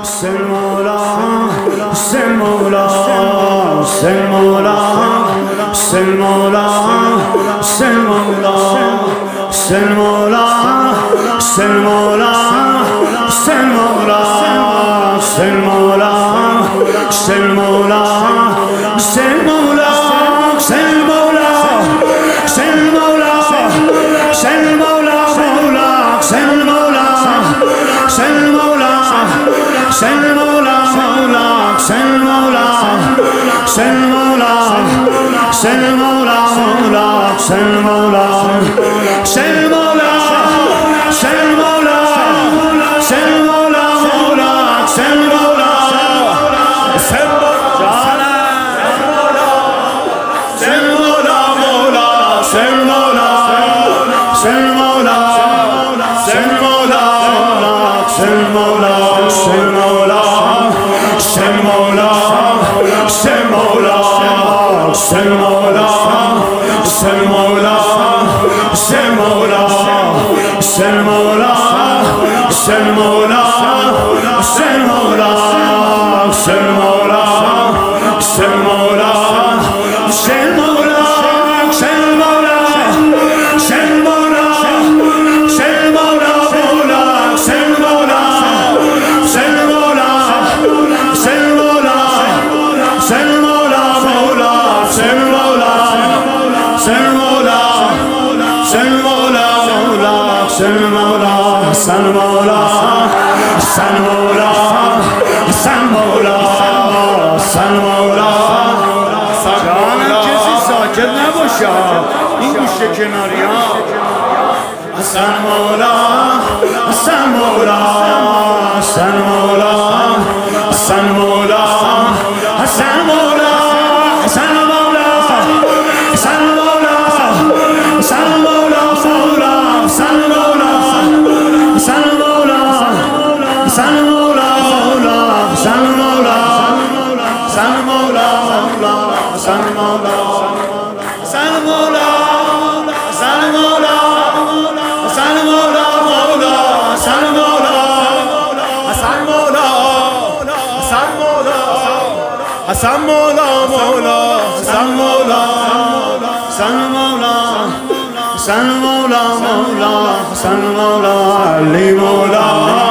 حسین مولا حسین مولا حسین مولا حسین مولا حسین مولا حسین مولا حسین مولا حسین مولا حسین مولا حسین مولا حسین مولا حسین مولا حسین مولا حسین مولا مولا حسین مولا حسین مولا حسین مولا مولا حسین مولا حسین مولا حسین مولا مولا حسین مولا حسین مولا حسین مولا حسین مولا مولا حسین مولا حسین مولا مولا حسین مولا حسین مولا حسین مولا حسین مولا حسین مولا حسین مولا حسین مولا حسین مولا حسین مولا حسین مولا حسین مولا حسین مولا حسین مولا حسین مولا حسین مولا حسین مولا حسین مولا حسین مولا حسین مولا مولا حسین مولا حسین مولا حسین مولا حسین مولا مولا حسین مولا حسین مولا حسین مولا مولا حسین مولا حسین مولا حسین مولا حسین مولا حسین مولا جانم کسی ساکت نباشه این گوشه کناری ها حسین مولا حسین مولا حسین مولا حسین مولا حسین مولا حسین مولا حسین مولا حسین مولا مولا حسین مولا حسین مولا حسین مولا مولا حسین مولا حسین مولا مولا حسین مولا حسین مولا حسین مولا حسین مولا مولا حسین مولا حسین مولا حسین مولا مولا حسین مولا حسین مولا حسین مولا مولا حسین مولا علی مولا